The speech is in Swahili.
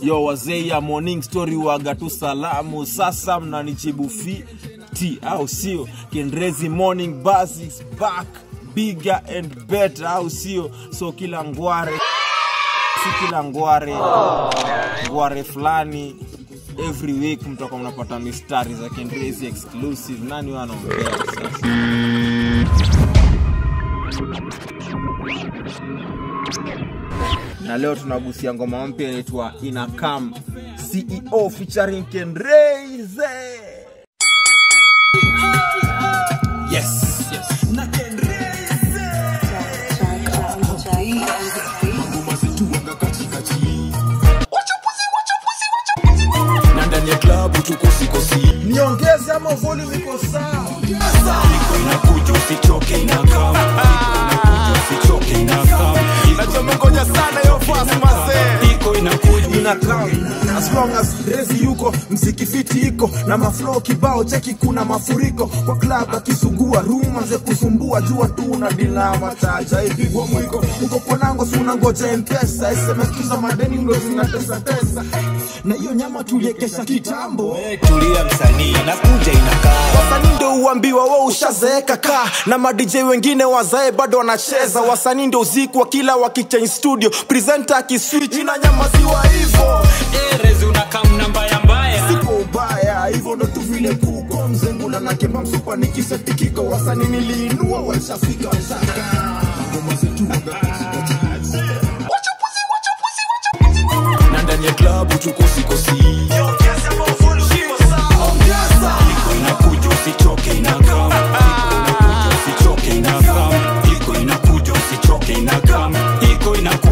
Yo wazee ya morning story waga tu salamu. Sasa mnanijibu fiti au sio? Kendrezi morning buzz is back, bigger and better au sio? So kila ngware, si kila ngware, ngware fulani every week mtoko mnapata mistari za Kendrezi exclusive. Nani wanaongea sasa? Na leo tunagusia ngoma mpya inaitwa Inakam, CEO featuring Kendrezi. Yes. Na Kendrezi. Na ndani ya club tukosi. Niongeze ama volume iko sawa. Iko inakuja usichoke Inakam. Usichoke Inakam. Najua ngoja sana yo fast mazee. Iko inakuja Inakam. As long as Rezi yuko, mziki fiti iko na maflow kibao cheki kuna mafuriko. Kwa club akisugua room anze kusumbua jua tu una dilama taja ipigwa mwiko. Uko kwa nango si unangoja M-Pesa, SMS za madeni ndo zinatesa. Na hiyo nyama tuliekesha kitambo. Tulia msanii nakuja Inakam. Wasanii ndo uambiwa wao ushazeeka ka, na ma DJ wengine wazae bado wanacheza. Wasanii ndo uzikwa kila wakichange studio, presenter akiswitch inanyamaziwa hivyo. Rezi Unakam namba ya mbaya. Siko ubaya, hivyo ndo tu vile kuko. Mzengula na Kemba Msupa nikiseti kiko. Wasanii niliinua walishafika washaka. Ngoma zetu na ndani ya club tukosi. Ongeza volume iko sawa. Ongeza. Iko inakuja usichoke Inakam. Iko inakuja usichoke Inakam. Iko inakuja usichoke Inakam. Iko inakuja